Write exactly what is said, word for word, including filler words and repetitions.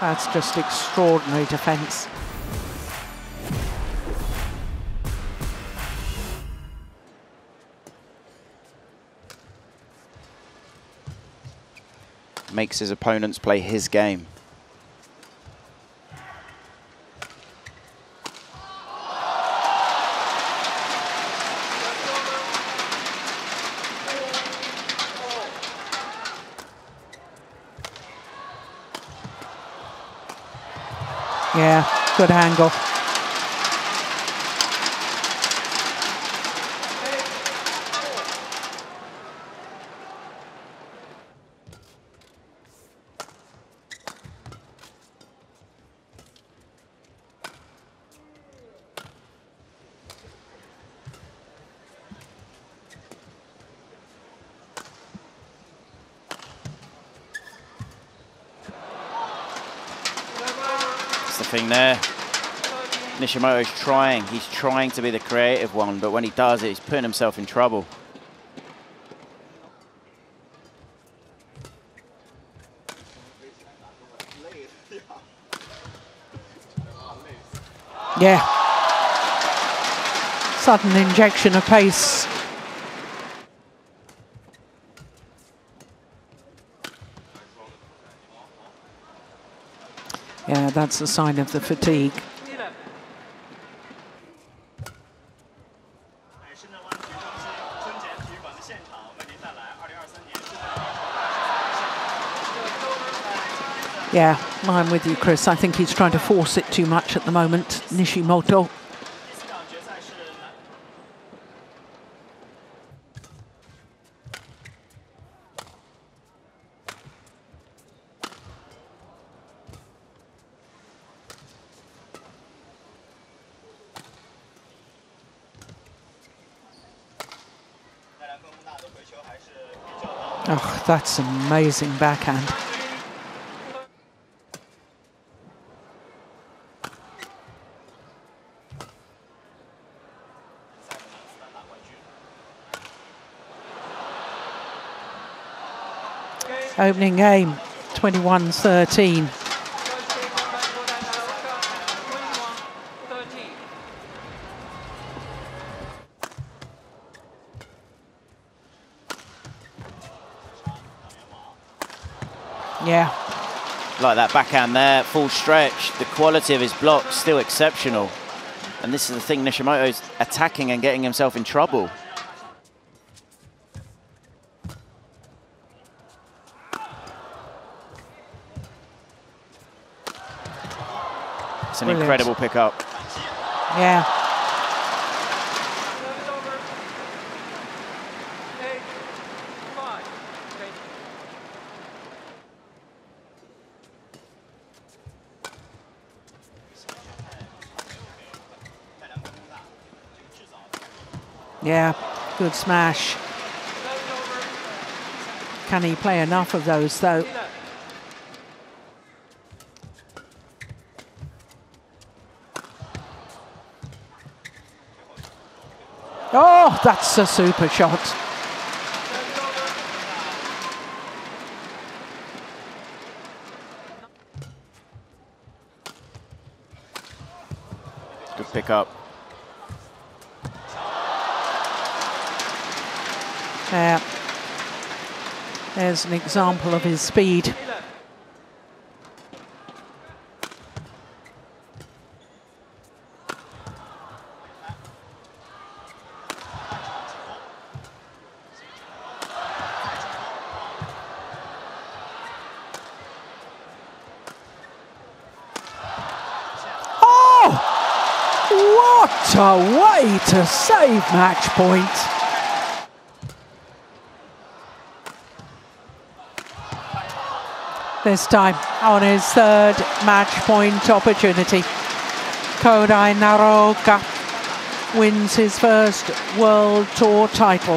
That's just extraordinary defence. Makes his opponents play his game. Yeah, good angle. That's the thing there. Nishimoto's trying, he's trying to be the creative one, but when he does it, he's putting himself in trouble. Yeah. Sudden injection of pace. Yeah, that's a sign of the fatigue. Yeah, I'm with you, Chris. I think he's trying to force it too much at the moment, Nishimoto. Oh, that's amazing backhand. Opening game, twenty-one thirteen. Yeah. Like that backhand there, full stretch. The quality of his block still exceptional. And this is the thing, Nishimoto's attacking and getting himself in trouble. It's an Brilliant. incredible pickup. Yeah. Yeah, good smash. Can he play enough of those, though? Oh, that's a super shot. Good pickup. Yeah. There's an example of his speed. What a way to save match point. This time on his third match point opportunity, Kodai Naraoka wins his first World Tour title.